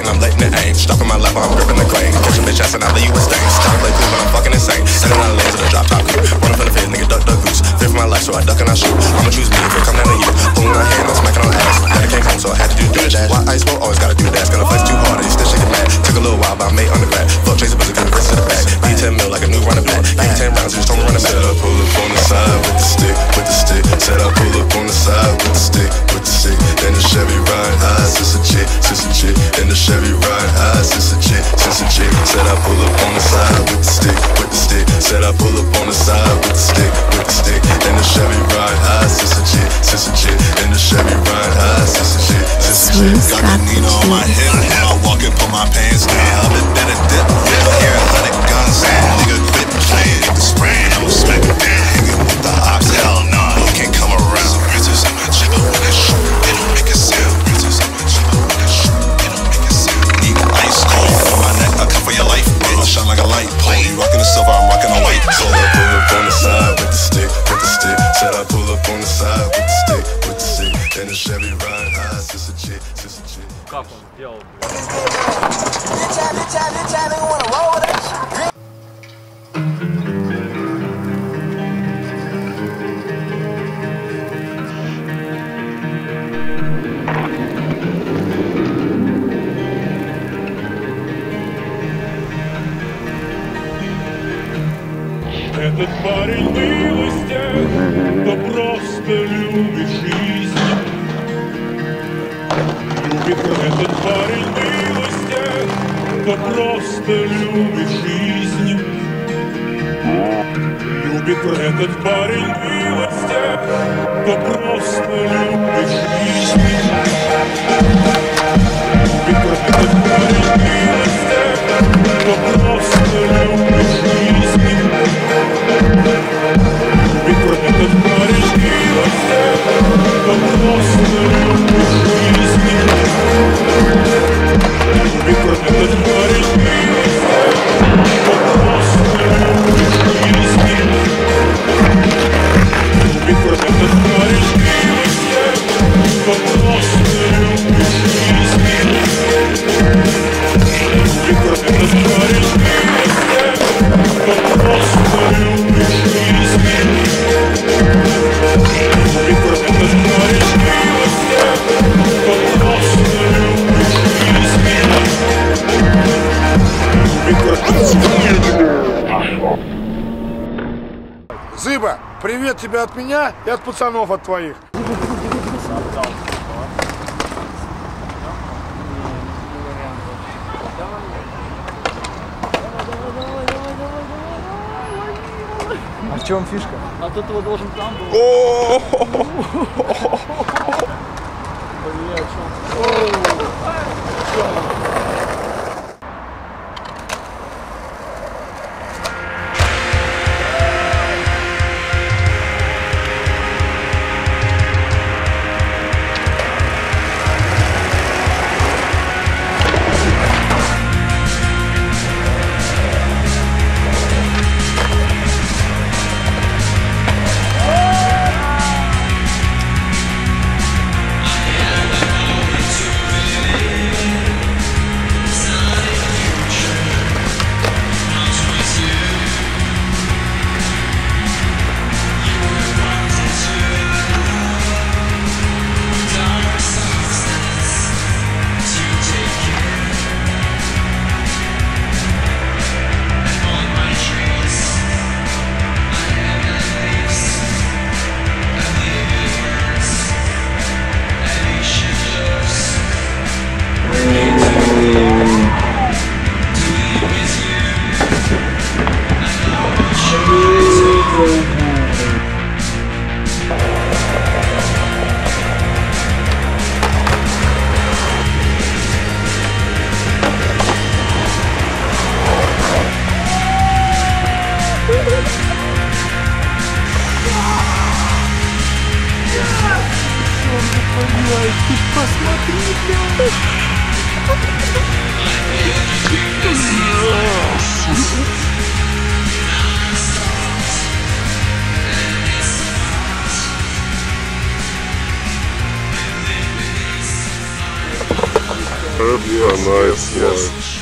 and I'm letting it aim. Stuck on my lap, I'm gripping the claim. Catch a bitch ass and I leave you with stains. Try to play cool, but I'm fucking insane. And then I land to the drop top crew. Running for the face, nigga, duck, duck, goose. Fear for my life, so I duck and I shoot. I'ma choose me if it come down to you. Pulling my hand, I'm smacking on ass. Daddy came home, so I had to do the dash. Why ice flow? Always gotta do the dash. Gonna flex too hard, and he still shaking mad. Took a little while, but I made undergrad. Fuck Tracy, but it's good rest of the bag. Need 10 mil like a new running back. Need 10 rounds, you just told me running back. Said I pull up on the side with the stick, with the stick. Said I pull up on the side with the stick, with the stick. In the Chevy ride high, sister chick, sister chick. In the Chevy ride high, sister chick, sister chick. Said I pull up on the side with the stick, with the stick. Said I pull up on the side with the stick, with the stick. In the Chevy ride high, sister chick, sister chick. In the Chevy ride high, sister chick, sister chick. Got the Nina on my hip, I walk and put my pants down. Up and then a dip, here 100 guns down. Nigga quit playing, get the spraying, I'ma smack it down. Hanging with the ops, hell no, you can't come around. Some razors in my chopper when I shoot, they don't make a sound. Razors in my chopper when I shoot, they don't make a sound. Need ice cold on my neck, I come for your life, bitch. I shine like a light pole. You rockin' the silver, I'm rockin' the white. Said I pull up on the side with the stick, with the stick. Said I pull up on the side with the stick, with the stick. In the Chevy ride high, sister chick, sister chick. Как он делал? Этот парень был из тех, кто просто любит жизнь. Этот парень был из тех, кто просто любит жизнь. Этот парень был из тех, кто просто любит жизнь. Этот парень был из тех, кто просто любит жизнь. Этот парень был из тех, кто просто любит жизнь. Этот парень был из тех, кто просто любит жизнь. Этот парень был из тех, кто просто любит жизнь. Этот парень был из тех, кто просто любит жизнь. Зыба, привет тебе от меня и от пацанов от твоих. А в чем фишка? А тут его должен там был. nice, yes.